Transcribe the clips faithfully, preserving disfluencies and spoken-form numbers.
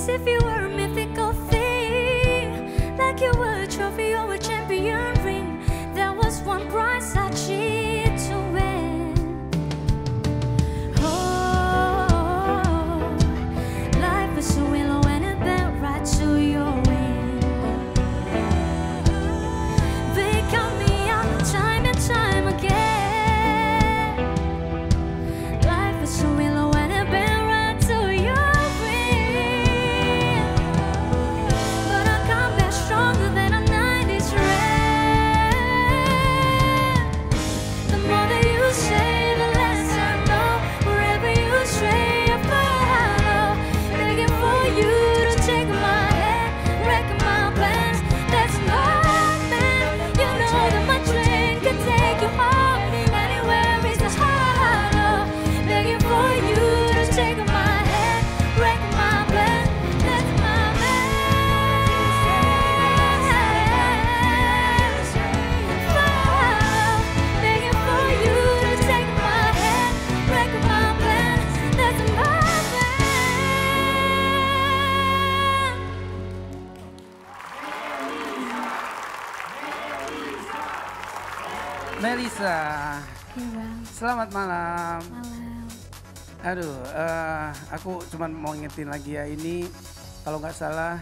as if you were a mythical thing, like you were a trophy or a champion ring. There was one prize I cheated to win. Oh, life is a willow and it bent right to your wing. They count me out time and time again. Life is a willow and it bent right to your wing. But I come back stronger than a nineties rain. The more that you say, the less I know. Wherever you stray, I follow. Begging for you to take my hand, wrecking my plans. That's nothing. You know that my train can take you home. Anywhere is the hollow. Begging for you to take my hand, wrecking my plans. That's my plans. Follow. Begging for you to take my hand, wrecking my plans. That's my plan. Melisa, Iya bang, selamat malam. malam. Aduh, eh, aku cuman mau ngingetin lagi ya, ini kalau nggak salah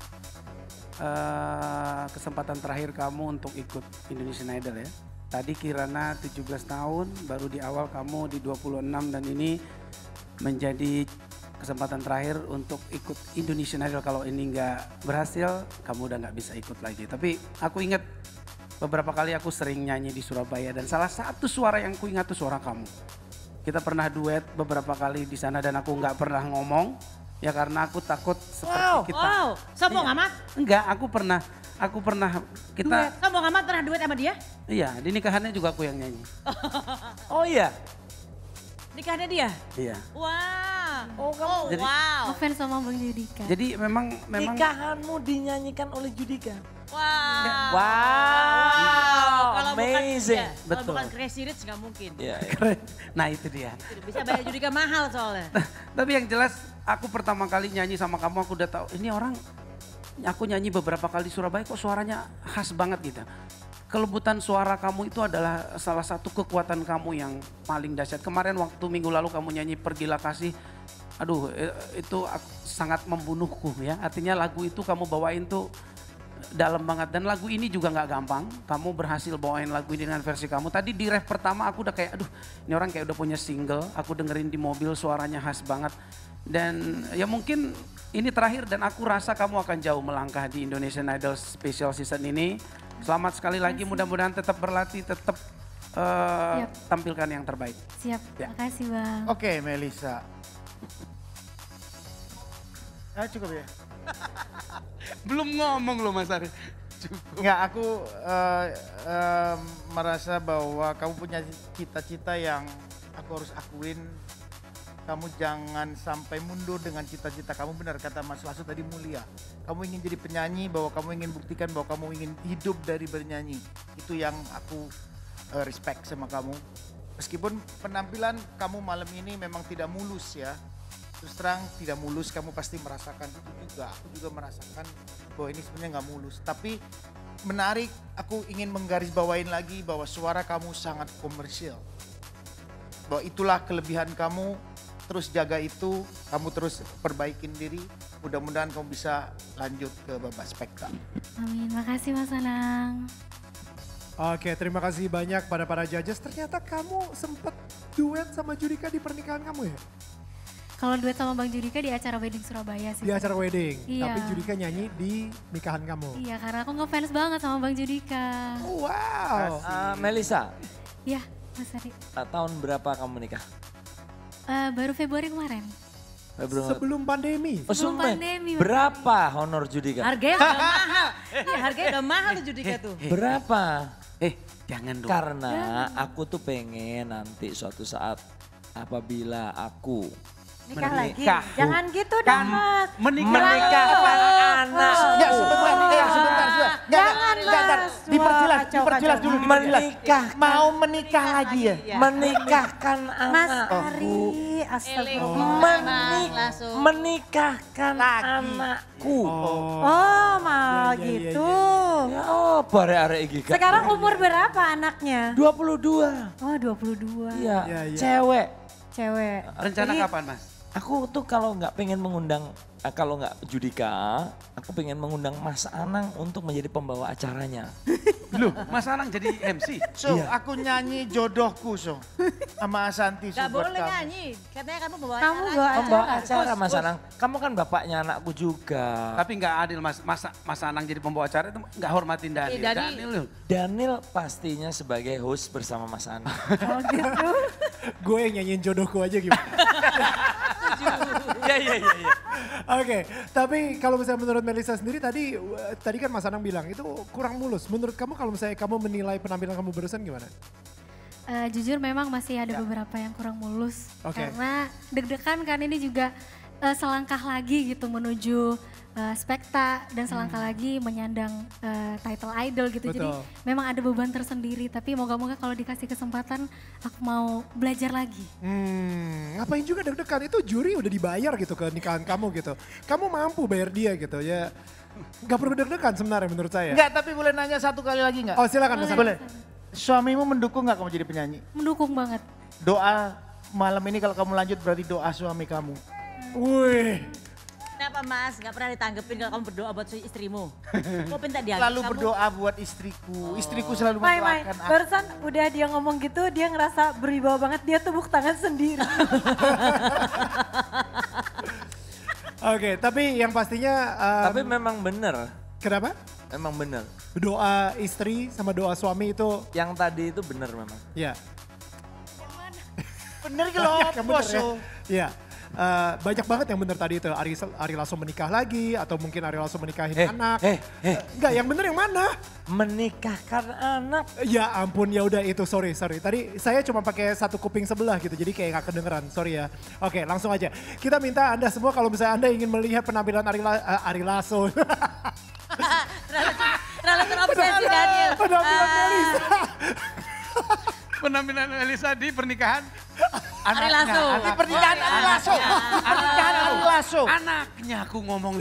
eh, kesempatan terakhir kamu untuk ikut Indonesian Idol ya. Tadi Kirana tujuh belas tahun, baru di awal kamu di dua puluh enam dan ini menjadi kesempatan terakhir untuk ikut Indonesian Idol. Kalau ini nggak berhasil, kamu udah nggak bisa ikut lagi. Tapi aku ingat beberapa kali aku sering nyanyi di Surabaya dan salah satu suara yang ku ingat tuh suara kamu. Kita pernah duet beberapa kali di sana dan aku nggak pernah ngomong ya karena aku takut seperti Wow, kita. Wow, sombong Iya. amat. Enggak, aku pernah, aku pernah kita, Duet. Sombong amat pernah duet sama dia? iya di nikahannya juga aku yang nyanyi. Oh iya. Nikahannya dia? Iya. Wah. Oh kamu. Jadi- wow. Ngefans sama Bang Judika. Jadi memang memang Nikahanmu dinyanyikan oleh Judika. Wow. Wow, Kalau amazing. Bukan, iya, kalau Betul. bukan Crazy Rich nggak mungkin. Iya. iya. keren. Nah itu dia. Bisa bayar Judika mahal soalnya. Tapi yang jelas aku pertama kali nyanyi sama kamu aku udah tahu ini orang, aku nyanyi beberapa kali di Surabaya kok suaranya khas banget gitu. Kelembutan suara kamu itu adalah salah satu kekuatan kamu yang paling dahsyat. Kemarin waktu minggu lalu kamu nyanyi Pergilah Kasih, aduh eh, itu ak- sangat membunuhku ya. Artinya lagu itu kamu bawain tuh dalam banget dan lagu ini juga nggak gampang. Kamu berhasil bawain lagu ini dengan versi kamu. Tadi di ref pertama aku udah kayak aduh ini orang kayak udah punya single. Aku dengerin di mobil suaranya khas banget. Dan ya mungkin ini terakhir dan aku rasa kamu akan jauh melangkah di Indonesian Idol Special Season ini. Selamat sekali lagi, mudah-mudahan tetap berlatih, tetap eh, Siap. tampilkan yang terbaik. Siap, Ya. makasih Bang. Oke, Melisa. Ah, cukup ya? Belum ngomong loh Mas Ari. Enggak, aku eh, eh, merasa bahwa kamu punya cita-cita yang aku harus akuin. Kamu jangan sampai mundur dengan cita-cita kamu, benar kata Mas Lasso tadi, mulia. Kamu ingin jadi penyanyi, bahwa kamu ingin buktikan bahwa kamu ingin hidup dari bernyanyi. Itu yang aku eh, respect sama kamu. Meskipun penampilan kamu malam ini memang tidak mulus ya. Terus terang tidak mulus, kamu pasti merasakan itu juga. Aku juga merasakan bahwa ini sebenarnya nggak mulus. Tapi menarik, aku ingin menggarisbawain lagi bahwa suara kamu sangat komersial. Bahwa itulah kelebihan kamu, terus jaga itu, kamu terus perbaikin diri. Mudah-mudahan kamu bisa lanjut ke babak spekta. Amin, makasih Mas Anang. Oke, terima kasih banyak pada para judges. Ternyata kamu sempat duet sama Judika di pernikahan kamu ya? Kalau duet sama Bang Judika di acara wedding Surabaya sih. Di acara wedding, Iya. tapi Judika nyanyi di nikahan kamu. Iya, karena aku ngefans banget sama Bang Judika. Wow. Ah, Melisa, Iya, Mas Ari. ah, tahun berapa kamu nikah? Eh, baru Februari kemarin. Februari. Sebelum pandemi. Oh, sebelum sumpah. pandemi, Mas. Berapa honor Judika? Harganya udah mahal. Iya, harganya udah mahal tuh Judika tuh. Berapa? Eh jangan dong. Karena aku tuh pengen nanti suatu saat apabila aku Nikah lagi. Menikah. Jangan gitu dong Mas. Menikah. menikahkan Ya anakku. sebentar, ya sebentar, enggak, enggak, Jangan, enggak, entar. Mas. Diperjelas, Wah, kacau, diperjelas kacau. dulu. diperjelas. Menikah. Mau menikah lagi ya? Iya. Menikahkan Mas anakku. Ari, Oh. astagfirullah. Menik Langsung. menikahkan Lagi. anakku. Oh. Oh, mau Iya, iya, iya, gitu. Ya oh, bare-are iki Kak. Sekarang umur berapa anaknya? dua puluh dua. Oh, dua puluh dua. Iya, Iya, iya. cewek. Cewek. Rencana Jadi, kapan Mas? Aku tuh kalau nggak pengen mengundang, eh, kalau nggak Judika, aku pengen mengundang Mas Anang untuk menjadi pembawa acaranya. Loh, Mas Anang jadi M C? So, Iya. aku nyanyi jodohku, so. Sama Asanti, so, Gak buat boleh kamu. nyanyi. Katanya kamu bawa Kamu acara. bawa Pembawa acara. acara Bos, Mas bos. Anang. Kamu kan bapaknya anakku juga. Tapi nggak adil Mas, Mas, Mas Anang jadi pembawa acara itu nggak hormatin Daniel. Eh, Dani- Daniel loh. Daniel pastinya sebagai host bersama Mas Anang. Oh gitu. Gue yang nyanyiin jodohku aja gimana? Iya, iya, iya. Oke, tapi kalau misalnya menurut Melisa sendiri tadi, uh, tadi kan Mas Anang bilang itu kurang mulus. Menurut kamu kalau misalnya kamu menilai penampilan kamu barusan gimana? Eh, jujur memang masih ada beberapa yang kurang mulus. Oke. Karena deg-degan kan ini juga eh, selangkah lagi gitu menuju eh, spekta dan selangkah lagi menyandang eh, title idol gitu. Jadi Betul. memang ada beban tersendiri tapi moga-moga kalau dikasih kesempatan aku mau belajar lagi. Hmm, ngapain juga deg-degan, itu juri udah dibayar gitu ke nikahan kamu gitu. Kamu mampu bayar dia gitu ya. Gak perlu deg-degan sebenarnya menurut saya. Enggak, tapi boleh nanya satu kali lagi enggak? Oh silakan Mas Anang. Boleh. Suamimu mendukung nggak kamu jadi penyanyi? Mendukung banget. Doa malam ini kalau kamu lanjut berarti doa suami kamu. Wih, Kenapa Mas? Gak pernah ditanggepin kalau kamu berdoa buat istrimu? Kok minta dia? Selalu Kamu- berdoa buat istriku. Istriku selalu Mai, Mai, mendoakan aku. barusan udah dia ngomong gitu, dia ngerasa berwibawa banget, dia tepuk tangan sendiri. oke, tapi yang pastinya um, Tapi memang bener, kenapa? memang bener. Doa istri sama doa suami itu Yang tadi itu bener memang. ya. Bener gitu loh, Yang bener bos. ya. Iya. Eh, banyak banget yang bener tadi itu. Ari, Ari langsung menikah lagi atau mungkin Ari langsung menikahin Eh, anak. eh, eh. Enggak, yang bener yang mana? Menikahkan anak. Ya ampun, ya udah itu sorry sorry. Tadi saya cuma pakai satu kuping sebelah gitu, jadi kayak gak kedengeran. Sorry ya. Oke, langsung aja. Kita minta Anda semua kalau misalnya Anda ingin melihat penampilan Ari, La- eh, Ari Lasso. terlalu, terlalu terobsesi Daniel. penampilan Ah, Melisa. Penampilan Elisa di pernikahan Ari Lasso. anaknya, Di anak- pernikahan Ari Lasso. Pernikahan Ari Lasso. Anaknya aku ngomong.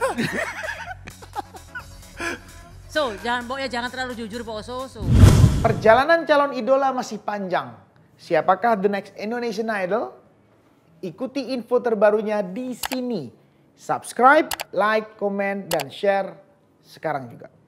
So, jangan Bo ya, jangan terlalu jujur Bo So. so. Perjalanan calon idola masih panjang. Siapakah the next Indonesian Idol? Ikuti info terbarunya di sini. Subscribe, like, komen, dan share sekarang juga.